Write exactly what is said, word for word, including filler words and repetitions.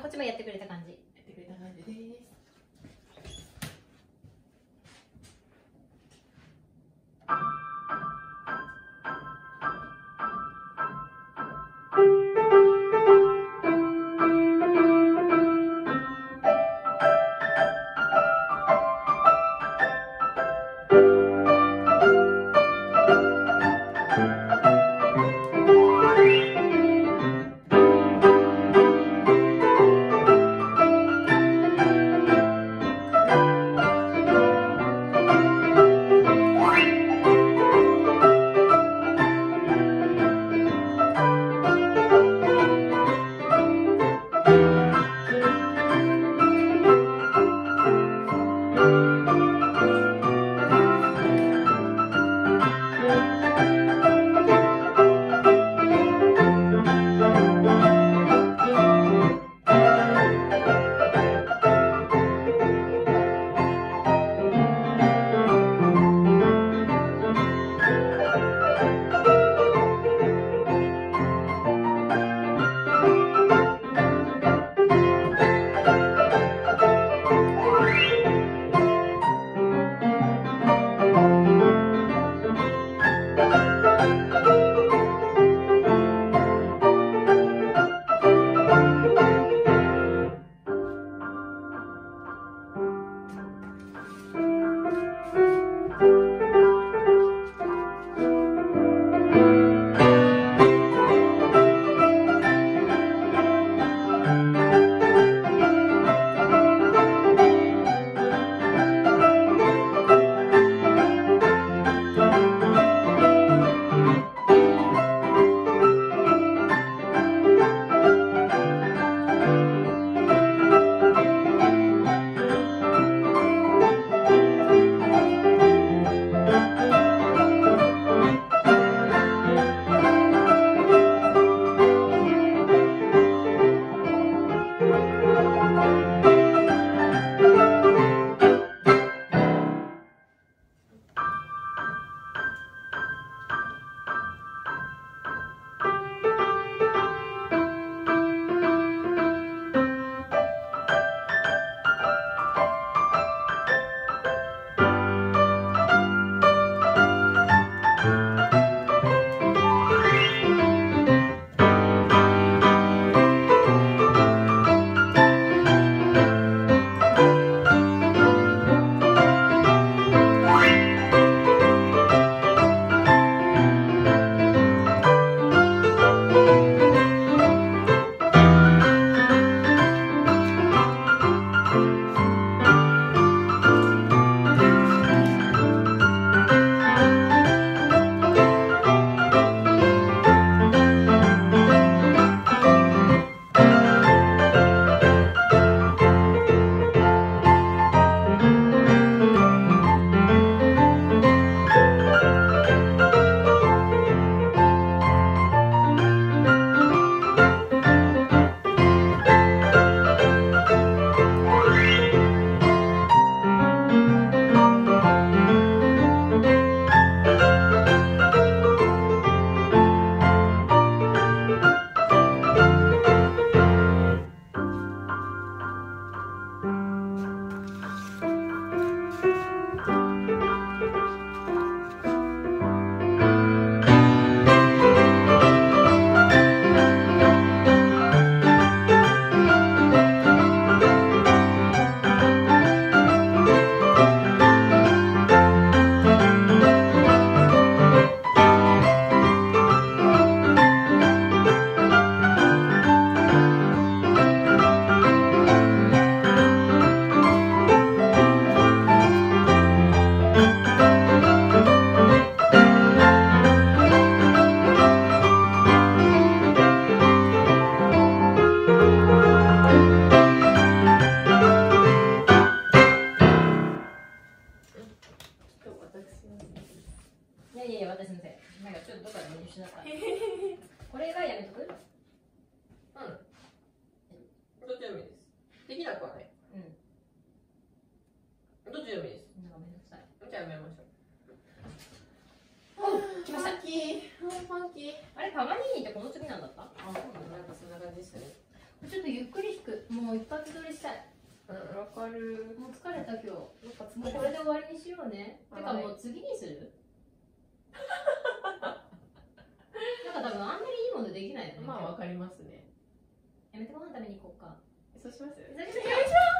っちもやってくれた感じ。 やってくれた感じです。 これがやめとく？うん。 どっちでもいいです。できなくはない。うん。どっちでもいいです。 なんかめんどくさい。 じゃあやめましょお、 う。 来ました。 ファンキー。ファンキー。 あれ、パガニーニってこの次なんだった？ あ、そうなんだ。なんかそんな感じでしたね。 ちょっとゆっくり弾く。もう一発撮りしたい。 うん、わかる。 もう疲れた今日。もなんかうこれで終わりにしようね。 はいてかもう次にするなんか多分あんまりいいものできないよね。 まあわかりますね。 やめてご飯食べに行こうか。 そうします。 よいしょ